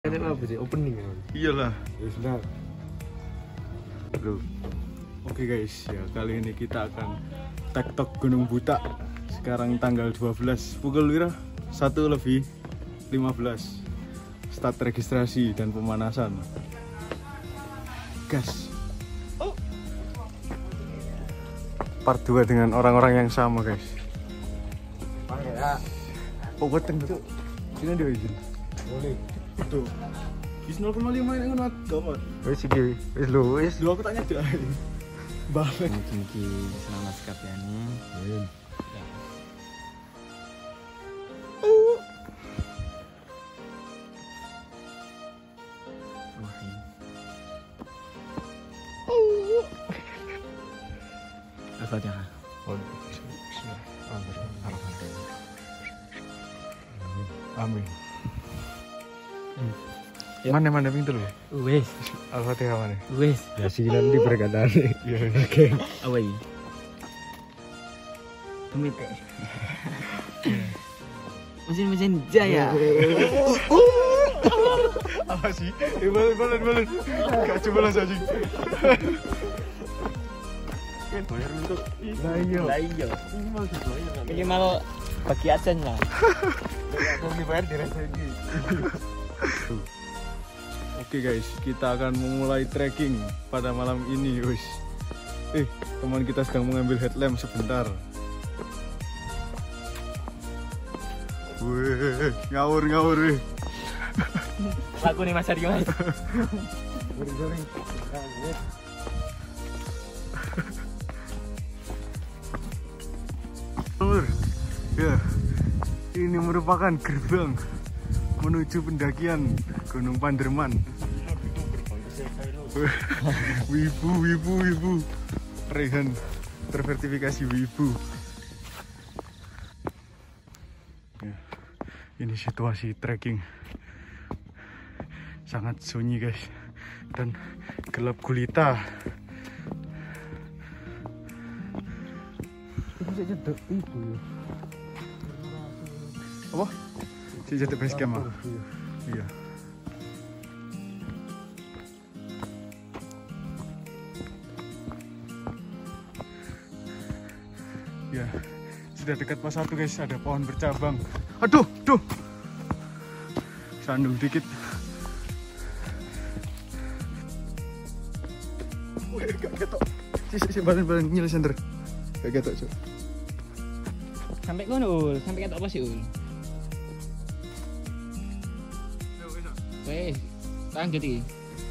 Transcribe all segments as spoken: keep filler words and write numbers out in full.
Kan apa sih opening kan? Iyalah. Sudah. Loh. Oke guys, ya kali ini kita akan TikTok Gunung Buta. Sekarang tanggal dua belas pukul berapa? satu lebih lima belas. Start registrasi dan pemanasan. Gas. Part dua dengan orang-orang yang sama guys. Pakai Oh weteng tuh. Sini dia izin. boleh. Itu. Wis nol koma lima ini ngono dapat. Wis iki, wis lho, wis. Lu aku tanya dia. Balik. Mungkin ki senang naskah ya nih. Al-Fatihah. Amin. Ya. Mana mana pintu lu? Wes, Al-Fatihah mana? wes. Ya sih nanti berkatan. Iya, oke. Apa ini? Tumit. Mesin-mesin jaya. Apa sih? Eh, balen balen balen. Gak coba lah saja. Kan bayar untuk Nah iya. Lah iya. Ini mau dibayar. Minimal bagi asen lah. Aku dibayar di restoran. Oke guys, kita akan memulai trekking pada malam ini, wis. Eh, teman kita sedang mengambil headlamp sebentar. Wih, ngawur ngawur wih. Laku nih Mas Aryo Mas. Goreng-goreng. Ngawur. Ya, ini merupakan gerbang menuju pendakian Gunung Panderman. Wibu, wibu, wibu. Rehan tersertifikasi wibu. Ya, ini situasi trekking sangat sunyi guys dan gelap gulita. Itu saja cedek ibu ya. Apa? Si jatuh base camp ah? Iya. Ya, sudah dekat pos satu guys, ada pohon bercabang. Aduh, duh. Sandung dikit. Wih, gak ketok. Si, si, si, balen-balen nyilih sender. Gak ketok, Cuk. Sampai kono Ul, sampai ketok apa sih Ul? Wes, lanjut iki.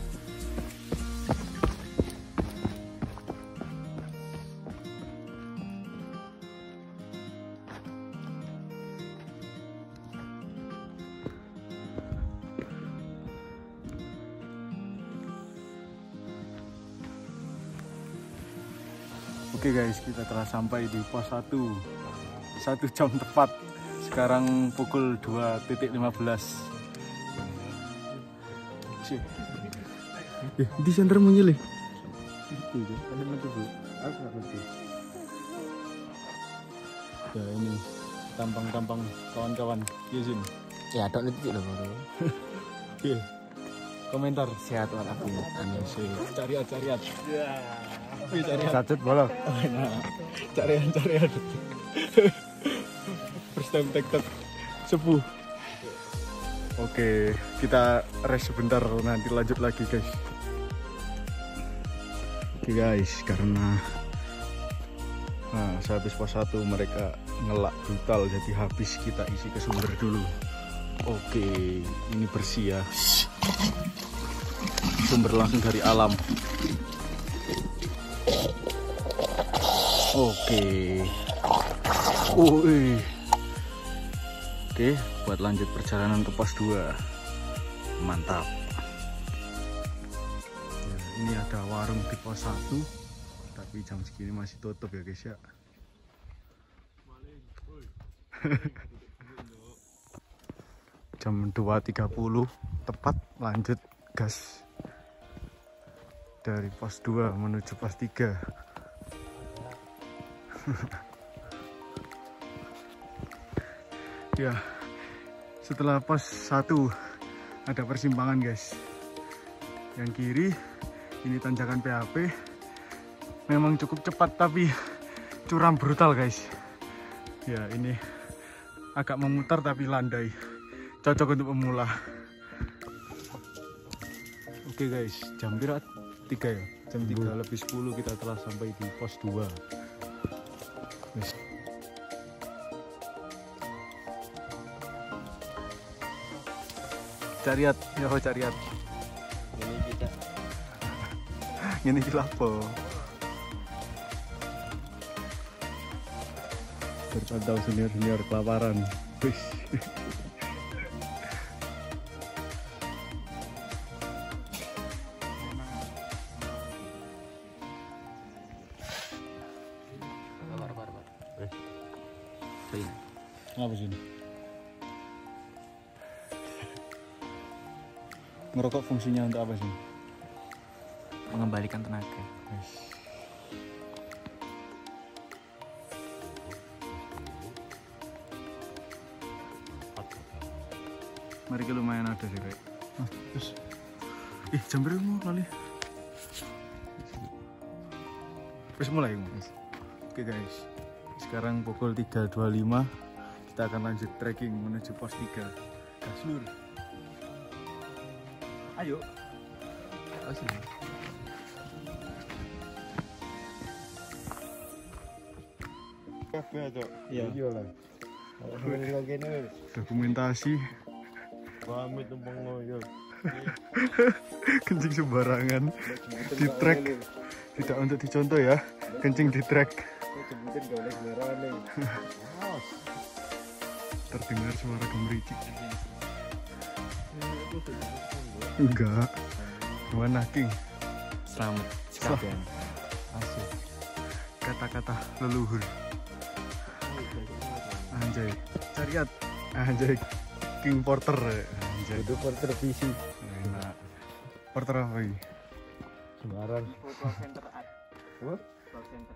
Oke guys, kita telah sampai di pos satu. Satu jam tepat. Sekarang pukul dua lima belas. Cih. Eh, di senter muncul. Itu ya. Ada metu bu. Aku nggak ngerti. Ya ini tampang-tampang kawan-kawan. Izin. Ya, tok titik lho baru. Oke. Komentar. Sehat walafiat. Amin. Cariat, cariat. Ya. Cariat. Sacet bolak. Cariat, cariat. First time TikTok sepuh. Oke, kita rest sebentar, nanti lanjut lagi guys. Oke guys, karena nah, sehabis pos satu mereka ngelak brutal, jadi habis kita isi ke sumber dulu. Oke, ini bersih ya. Sumber langsung dari alam. Oke. Wih. Oke, buat lanjut perjalanan ke pos dua. Mantap. Ya, ini ada warung di pos satu, tapi jam segini masih tutup ya guys ya. Jam dua tiga puluh tepat lanjut gas dari pos dua menuju pos tiga. Ya, setelah pos satu ada persimpangan guys. Yang kiri ini tanjakan P H P. Memang cukup cepat tapi curam brutal guys. Ya ini agak memutar tapi landai. Cocok untuk pemula. Oke guys, jam berapa? tiga ya? Jam tiga lebih sepuluh kita telah sampai di pos dua. Guys. Cariat, ya kok cariat. Ini kita. Ini kita apa? Terpantau senior-senior kelaparan. Wih. Apa sih ini? Ngerokok fungsinya untuk apa sih? Mengembalikan tenaga. Yes. Mari kita lumayan ada sih kayak. Nah, terus, ih jam berapa mau kali? Terus mulai guys. Oke guys, sekarang pukul tiga dua puluh lima. Kita akan lanjut trekking menuju pos tiga. Gaslur. Ayo. Oh, sini. Kafe aja. Iya. Iya lah. Kalau gini, Dokumentasi. pamit numpang ngoyo. Kencing sembarangan di trek. Tidak untuk dicontoh ya. Kencing di trek. Sebutin gak boleh sembarangan nih. Terdengar suara gemericik. Enggak. Mana King? Selamat sekalian. Asik. Kata-kata leluhur. Anjay. Cariat. Anjay. King Porter. Anjay. Itu porter visi. Enak. Porter apa ini? Sembarang. Call center. Apa? Call center.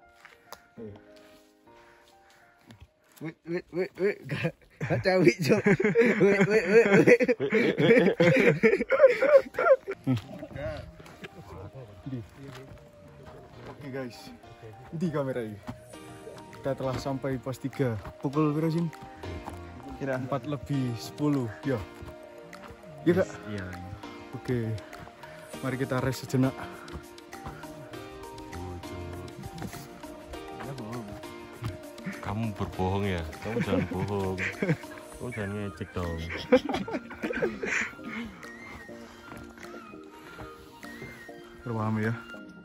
Wait, wait, wait, wait. Gak cawi, Cok. Wait, wait, wait, wait. Oke guys. Di kamera ini. Kita telah sampai pos tiga. Pukul berapa sih? Kira empat lebih sepuluh. Ya. Iya, Kak? Iya. Oke. Mari kita rest sejenak. Kamu berbohong ya? Kamu jangan bohong. Kamu jangan ngecek dong. Terpaham ya?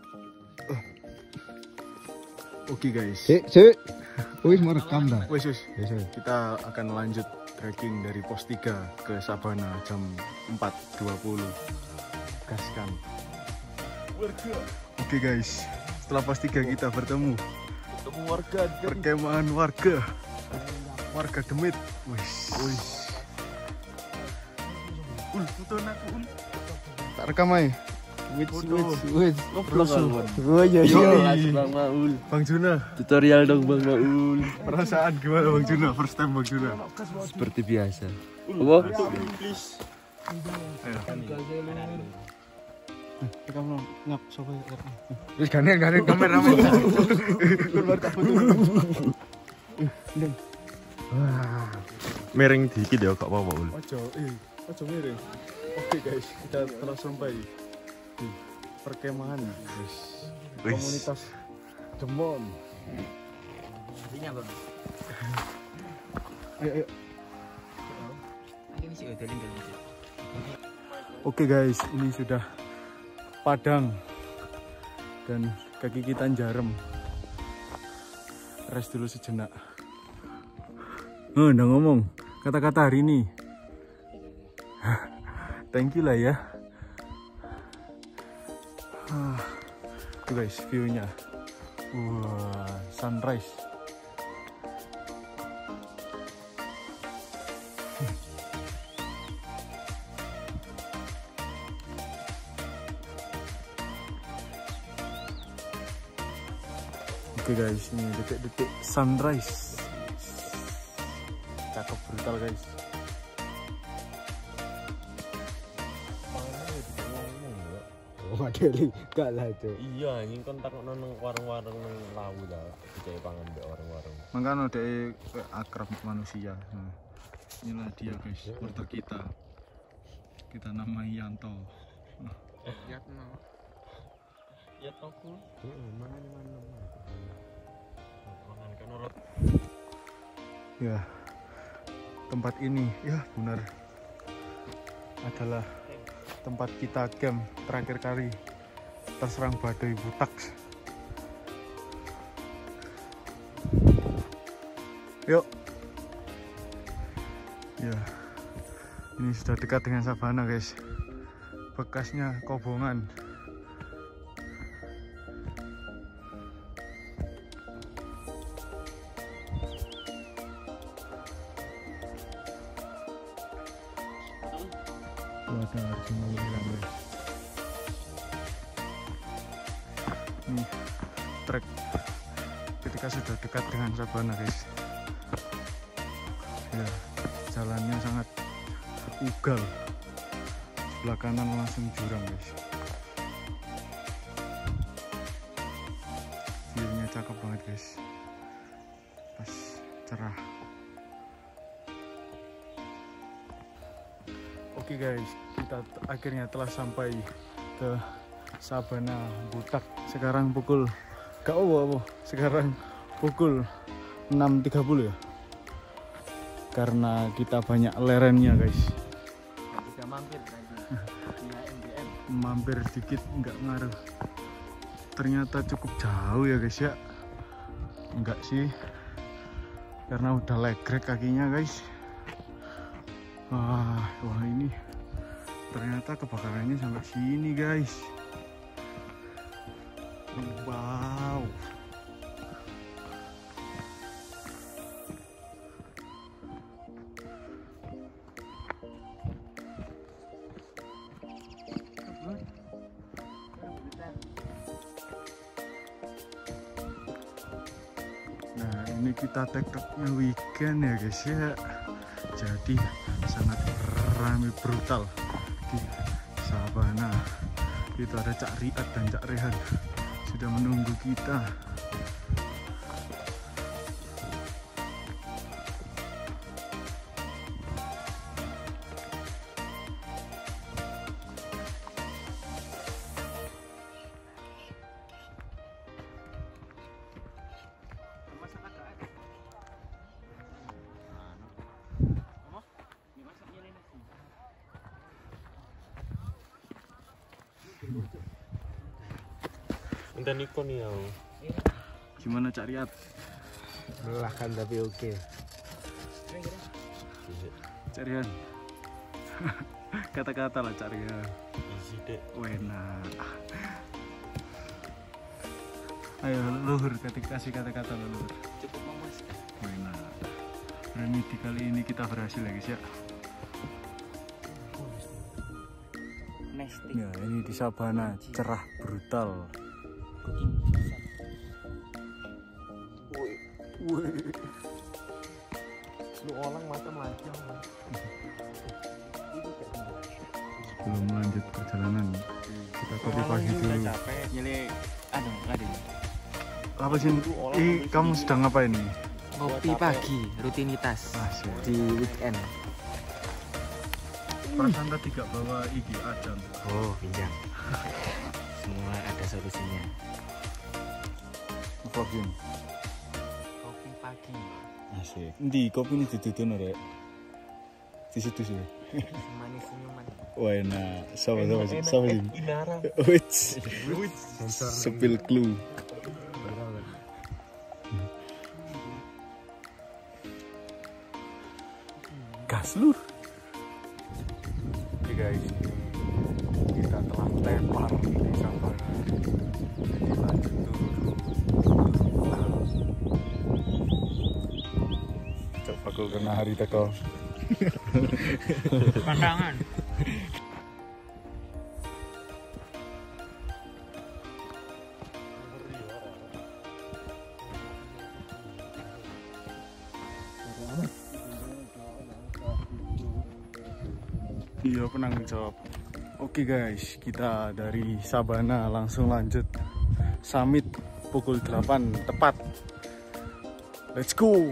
Oke guys. Sik, sik. Wis mau rekam dah. Wes wes. Kita akan lanjut trekking dari pos tiga ke Sabana jam empat dua puluh. Gaskan. Oke guys. Setelah pos tiga kita bertemu Ketemu warga. perkemahan warga. Warga Demit. Wis. Wis. Ul, foto aku ul. Tak rekam aja. Wits, Foto. wits, wits. Foto. Oh iya, Yo, iya. Bang Maul. Bang Juna, Tutorial dong Bang Maul. perasaan gimana Bang Juna? First time Bang Juna. Seperti biasa. Apa? Ayo. Rekam lo, ngap, sobat rekam. Wis ganen ganen kamera men. Keluar tak foto. Wah. Miring dikit ya Kak Maul. Ojo, eh, ojo miring. Oke guys, kita telah sampai di perkemahan guys. Wis. Komunitas Demon. Artinya bang. Ayo, ayo. Ini sih udah lingkar. Oke guys, ini sudah padang dan kaki kita jarem. Rest dulu sejenak. Oh, udah ngomong kata-kata hari ini. Thank you lah ya. Ah, tuh guys view-nya. Wah, sunrise. Oke guys, ini detik-detik sunrise. Cakep brutal guys. modeli gak lah cuk. Iya anjing kon takokno nang warung-warung nang lawu ta. Dicek pangan mbek warung-warung. Makanya dia akrab manusia. Nah, inilah dia guys, supporter kita. Kita namai Yanto. Yatno. Ya toku. Heeh, mangan mangan. Mangan kan urut. Ya, tempat ini ya benar adalah tempat kita camp terakhir kali terserang badai butak. Yuk. Ya. Ini sudah dekat dengan savana, guys. Bekasnya kobongan. Ada Arjuna hilang, guys. Ini trek ketika sudah dekat dengan savana, guys. Ya, jalannya sangat ugal. Sebelah kanan langsung jurang, guys. View-nya cakep banget, guys. Pas cerah. Oke guys, kita akhirnya telah sampai ke Sabana Butak. Sekarang pukul gak apa-apa. Sekarang pukul enam tiga puluh ya. Karena kita banyak lerennya, guys. Kita mampir tadi. Via M B M. Mampir sedikit nggak ngaruh. Ternyata cukup jauh ya, guys ya. Enggak sih. Karena udah legrek kakinya, guys. Wah, wah ini ternyata kebakarannya sampai sini, guys. Wow. Nah, ini kita tiktoknya weekend ya, guys ya. Jadi sangat ramai brutal di Sabana. Itu ada Cak Riat dan Cak Rehan sudah menunggu kita. Entah Nikon ya. Gimana Cak Riat? Melelahkan tapi oke. Cak Rian. Kata-kata lah Cak Rian. Isi dek. Enak. Ayo luhur, kasih kata-kata luhur. Cukup memuaskan. Enak. Remedi kali ini kita berhasil ya, guys ya. Nesting. Ya, ini di Sabana cerah brutal. Woi. Lu orang macam macam. Sebelum lanjut perjalanan, kita kopi pagi dulu. Nyele aduh, ada. Apa sih? Ih, kamu sedang ngapain nih? Kopi pagi, rutinitas Asik. di weekend. Perasaan tadi gak bawa iki ajan. Oh, pinjam. Semua ada solusinya. Vlogin. Kopi pagi. Asik. Ndi kopi ini didudun rek. Di situ sih. Manis senyuman. Wah, enak. Sama sama sih. Sama sih. Inara. Wits. Spill clue. Gas lur. Oke guys, kita telah tepar di Sabana. Jadi lanjut dulu. Coba aku kena hari teko. Pandangan. Iya, penanggung jawab. Oke guys, kita dari Sabana langsung lanjut summit pukul delapan tepat. Let's go.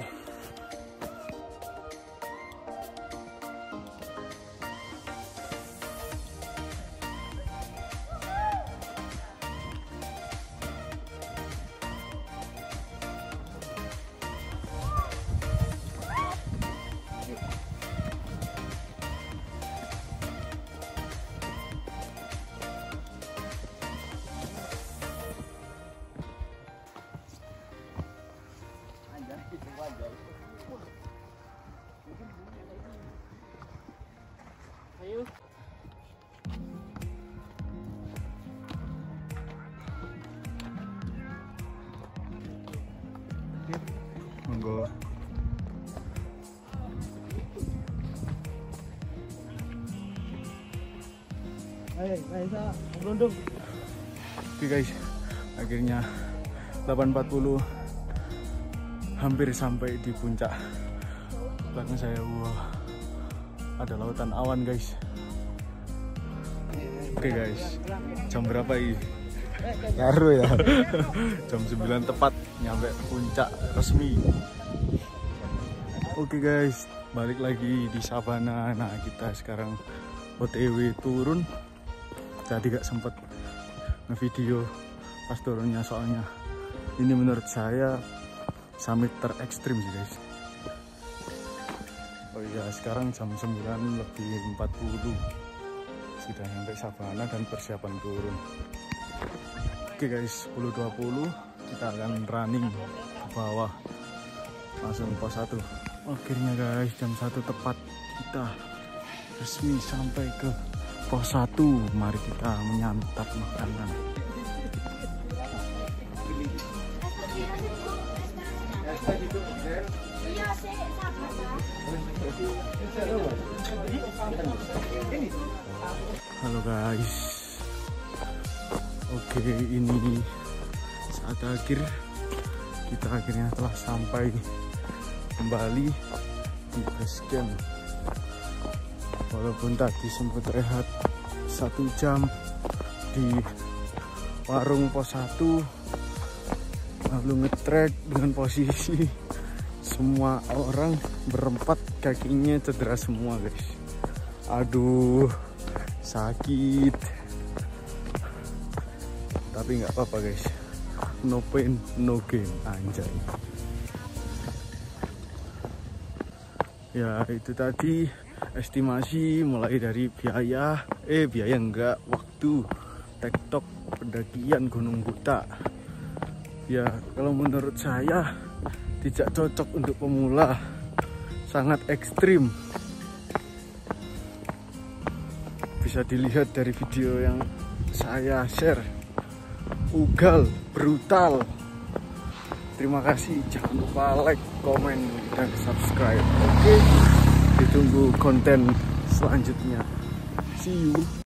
Ayo. Monggo. Ayo, Raisa, berundung. Oke guys, akhirnya delapan empat puluh hampir sampai di puncak. Belakang saya, wah, ada lautan awan guys. Oke guys, jam berapa ini? Ngaruh ya. Jam sembilan tepat nyampe puncak resmi. Oke guys, balik lagi di Sabana. Nah, kita sekarang O T W turun. Tadi gak sempet ngevideo pas turunnya, soalnya ini menurut saya summit terekstrim sih guys. Oh iya, sekarang jam sembilan lebih empat puluh. Sudah sampai Sabana dan persiapan turun. Oke guys, sepuluh dua puluh kita akan running ke bawah langsung pos satu. Akhirnya guys, jam satu tepat kita resmi sampai ke pos satu. Mari kita menyantap makanan. Halo guys. Oke, ini saat akhir kita akhirnya telah sampai kembali di base camp. Walaupun tadi sempat rehat satu jam di warung pos satu, lalu ngetrek dengan posisi semua orang berempat kakinya cedera semua guys. Aduh, sakit. Tapi nggak apa-apa guys, no pain no gain, anjay. Ya itu tadi estimasi mulai dari biaya, eh biaya enggak, waktu tektok pendakian Gunung Buta. Ya kalau menurut saya tidak cocok untuk pemula, sangat ekstrim. Bisa dilihat dari video yang saya share. Ugal, brutal. Terima kasih, jangan lupa like, komen, dan subscribe. Oke, ditunggu konten selanjutnya. See you.